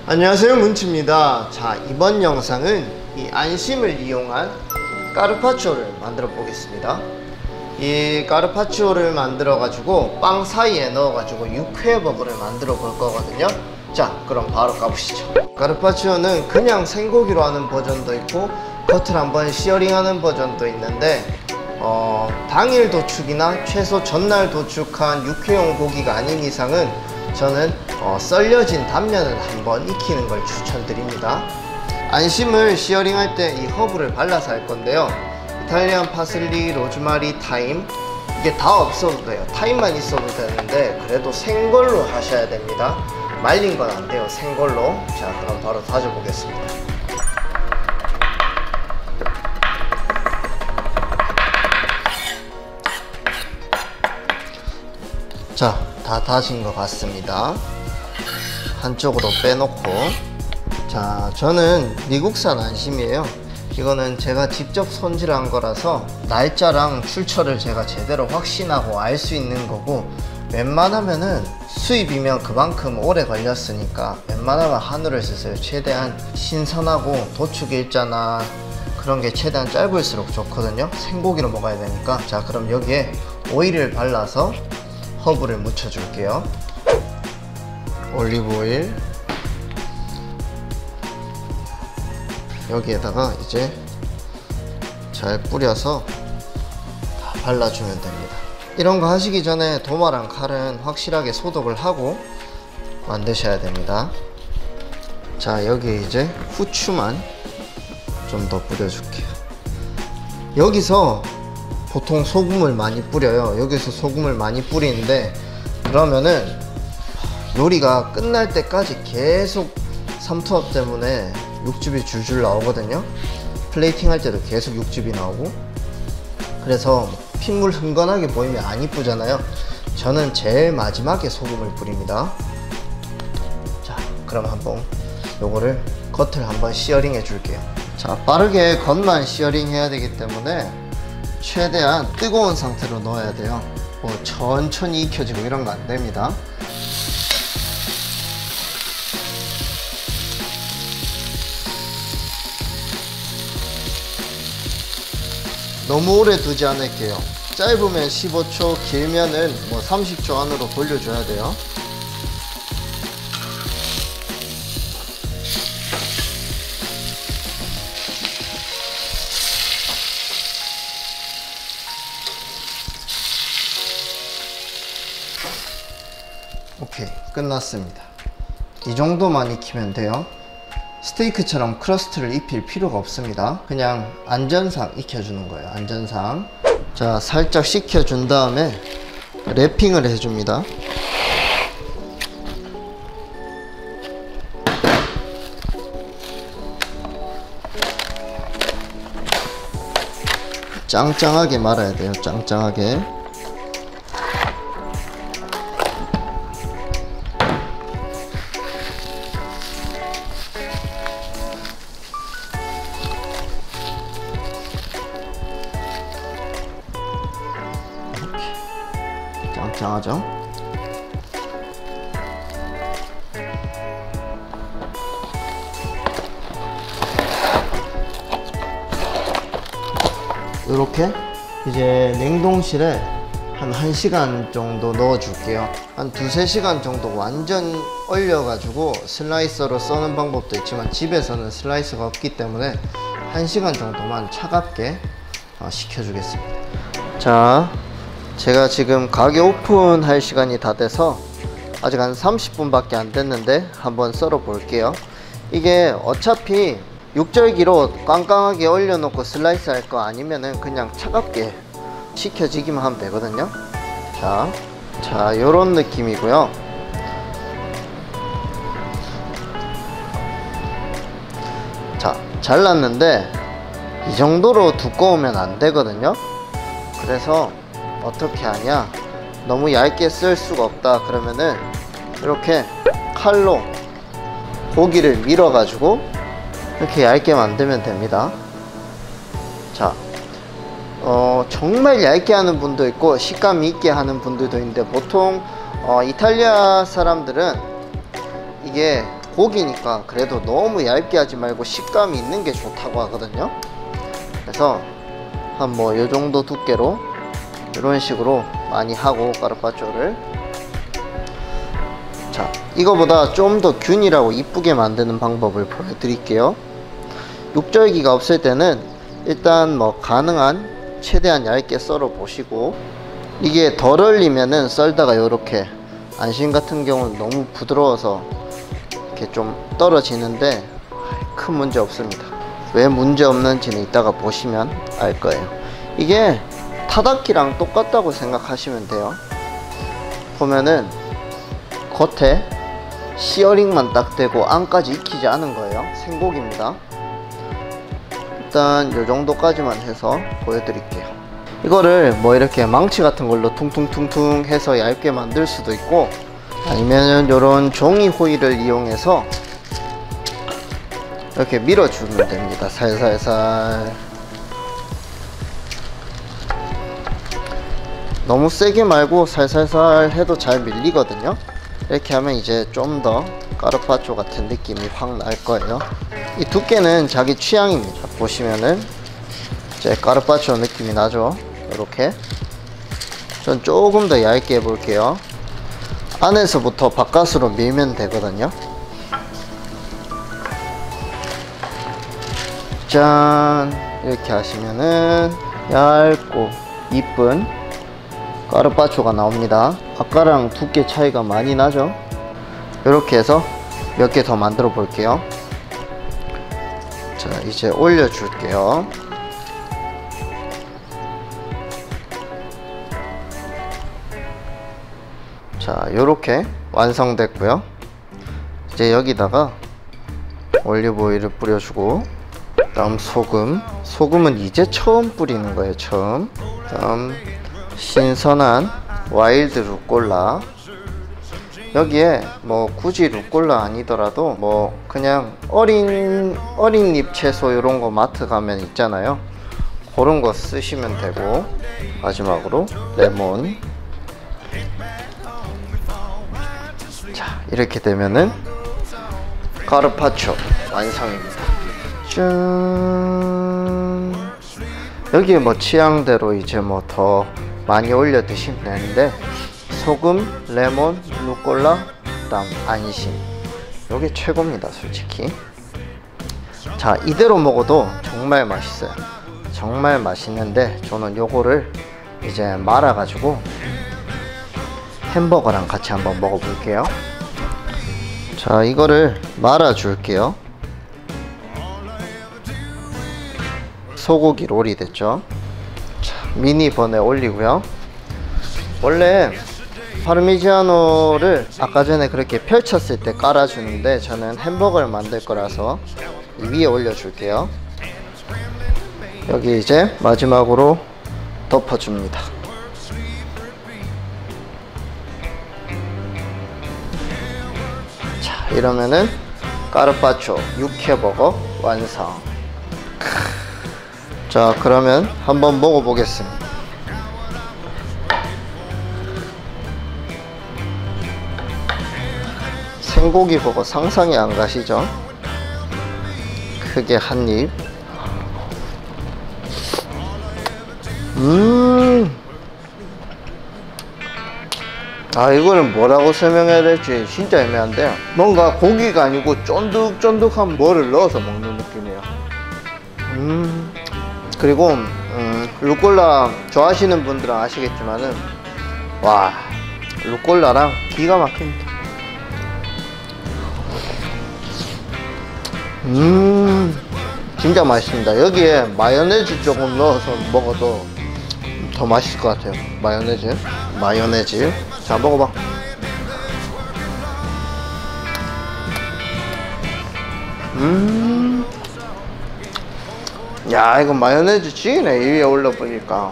안녕하세요, 문치입니다. 자, 이번 영상은 이 안심을 이용한 까르파치오를 만들어 보겠습니다. 이 까르파치오를 만들어 가지고 빵 사이에 넣어 가지고 육회버거를 만들어 볼 거거든요. 자, 그럼 바로 가보시죠. 까르파치오는 그냥 생고기로 하는 버전도 있고 겉을 한번 시어링 하는 버전도 있는데 당일 도축이나 최소 전날 도축한 육회용 고기가 아닌 이상은 저는 썰려진 단면을 한번 익히는 걸 추천드립니다. 안심을 시어링 할 때 이 허브를 발라서 할 건데요. 이탈리안 파슬리, 로즈마리, 타임, 이게 다 없어도 돼요. 타임만 있어도 되는데 그래도 생걸로 하셔야 됩니다. 말린 건 안 돼요, 생걸로. 자, 그럼 바로 다져 보겠습니다. 자, 다 다진 것 같습니다. 한쪽으로 빼놓고. 자, 저는 미국산 안심이에요. 이거는 제가 직접 손질한 거라서 날짜랑 출처를 제가 제대로 확신하고 알 수 있는 거고, 웬만하면은 수입이면 그만큼 오래 걸렸으니까 웬만하면 한우를 쓰세요. 최대한 신선하고 도축 일자나 그런 게 최대한 짧을수록 좋거든요. 생고기로 먹어야 되니까. 자, 그럼 여기에 오일을 발라서 허브를 묻혀 줄게요. 올리브 오일, 여기에다가 이제 잘 뿌려서 다 발라주면 됩니다. 이런 거 하시기 전에 도마랑 칼은 확실하게 소독을 하고 만드셔야 됩니다. 자, 여기에 이제 후추만 좀 더 뿌려줄게요. 여기서 보통 소금을 많이 뿌려요. 여기서 소금을 많이 뿌리는데 그러면은 요리가 끝날 때까지 계속 삼투압 때문에 육즙이 줄줄 나오거든요. 플레이팅 할 때도 계속 육즙이 나오고, 그래서 핏물 흥건하게 보이면 안 이쁘잖아요. 저는 제일 마지막에 소금을 뿌립니다. 자, 그럼 한번 요거를 겉을 한번 시어링 해 줄게요. 자, 빠르게 겉만 시어링 해야 되기 때문에 최대한 뜨거운 상태로 넣어야 돼요. 뭐 천천히 익혀지고 이런 거 안 됩니다. 너무 오래 두지 않을게요. 짧으면 15초, 길면은 뭐 30초 안으로 돌려줘야 돼요. 오케이, 끝났습니다. 이 정도만 익히면 돼요. 스테이크처럼 크러스트를 입힐 필요가 없습니다. 그냥 안전상 익혀주는 거예요. 안전상. 자, 살짝 식혀준 다음에 랩핑을 해줍니다. 짱짱하게 말아야 돼요. 짱짱하게. 짱짱하죠? 이렇게 이제 냉동실에 한 1시간 정도 넣어 줄게요. 한 2~3시간 정도 완전 얼려 가지고 슬라이서로 써는 방법도 있지만 집에서는 슬라이서가 없기 때문에 1시간 정도만 차갑게 식혀 주겠습니다. 자, 제가 지금 가게 오픈할 시간이 다 돼서 아직 한 30분밖에 안 됐는데 한번 썰어 볼게요. 이게 어차피 육절기로 꽝꽝하게 얼려놓고 슬라이스 할 거 아니면은 그냥 차갑게 식혀지기만 하면 되거든요. 자, 요런 느낌이고요. 자, 잘랐는데 이 정도로 두꺼우면 안 되거든요. 그래서 어떻게 하냐, 너무 얇게 쓸 수가 없다 그러면은 이렇게 칼로 고기를 밀어 가지고 이렇게 얇게 만들면 됩니다. 자, 정말 얇게 하는 분도 있고 식감 있게 하는 분들도 있는데 보통 이탈리아 사람들은 이게 고기니까 그래도 너무 얇게 하지 말고 식감이 있는 게 좋다고 하거든요. 그래서 한 뭐 요 정도 두께로 이런 식으로 많이 하고 까르파초를, 자 이거보다 좀 더 균일하고 이쁘게 만드는 방법을 보여드릴게요. 육절기가 없을 때는 일단 뭐 가능한 최대한 얇게 썰어 보시고, 이게 덜 얼리면은 썰다가 요렇게 안심 같은 경우는 너무 부드러워서 이렇게 좀 떨어지는데 큰 문제 없습니다. 왜 문제 없는지는 이따가 보시면 알 거예요. 이게 타다키랑 똑같다고 생각하시면 돼요. 보면은 겉에 시어링만 딱 되고 안까지 익히지 않은 거예요. 생고기입니다. 일단 요 정도까지만 해서 보여드릴게요. 이거를 뭐 이렇게 망치 같은 걸로 퉁퉁퉁퉁 해서 얇게 만들 수도 있고, 아니면은 요런 종이 호일을 이용해서 이렇게 밀어주면 됩니다. 살살살. 너무 세게 말고 살살살 해도 잘 밀리거든요. 이렇게 하면 이제 좀 더 까르파초 같은 느낌이 확 날 거예요. 이 두께는 자기 취향입니다. 보시면은 이제 까르파초 느낌이 나죠. 이렇게 전 조금 더 얇게 해볼게요. 안에서부터 바깥으로 밀면 되거든요. 짠, 이렇게 하시면은 얇고 이쁜 까르파초가 나옵니다. 아까랑 두께 차이가 많이 나죠. 이렇게 해서 몇 개 더 만들어 볼게요. 자, 이제 올려 줄게요. 자, 요렇게 완성됐고요. 이제 여기다가 올리브오일을 뿌려주고, 다음 소금은 이제 처음 뿌리는 거예요. 처음. 다음 신선한 와일드 루꼴라. 여기에 뭐 굳이 루꼴라 아니더라도 뭐 그냥 어린 잎 채소 이런 거 마트 가면 있잖아요. 그런 거 쓰시면 되고, 마지막으로 레몬. 자, 이렇게 되면은 까르파초 완성입니다. 짠. 여기에 뭐 취향대로 이제 뭐 더 많이 올려 드시면 되는데, 소금, 레몬, 루꼴라, 그다음 안심, 요게 최고입니다 솔직히. 자, 이대로 먹어도 정말 맛있어요. 정말 맛있는데 저는 요거를 이제 말아 가지고 햄버거랑 같이 한번 먹어 볼게요. 자, 이거를 말아 줄게요. 소고기 롤이 됐죠. 자, 미니 번에 올리고요. 원래 파르미지아노를 아까 전에 그렇게 펼쳤을 때 깔아주는데, 저는 햄버거를 만들 거라서 이 위에 올려줄게요. 여기 이제 마지막으로 덮어줍니다. 자, 이러면은 까르파초 육회버거 완성. 자, 그러면 한번 먹어보겠습니다. 생고기 버거 상상이 안 가시죠? 크게 한 입. 아, 이거는 뭐라고 설명해야 될지 진짜 애매한데, 뭔가 고기가 아니고 쫀득쫀득한 뭐를 넣어서 먹는 느낌이에요. 그리고 루꼴라 좋아하시는 분들은 아시겠지만은, 와, 루꼴라랑 기가 막힙니다. 진짜 맛있습니다. 여기에 마요네즈 조금 넣어서 먹어도 더 맛있을 것 같아요. 마요네즈. 자, 먹어봐. 야, 이거 마요네즈 찌네. 이 위에 올려보니까.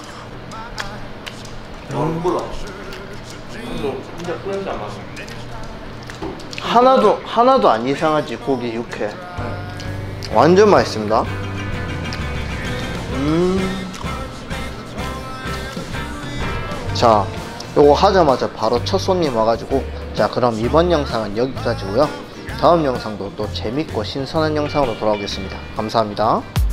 하나도 안 이상하지. 고기 육회 완전 맛있습니다. 자, 요거 하자마자 바로 첫 손님 와가지고, 자, 그럼 이번 영상은 여기까지고요. 다음 영상도 또 재밌고 신선한 영상으로 돌아오겠습니다. 감사합니다.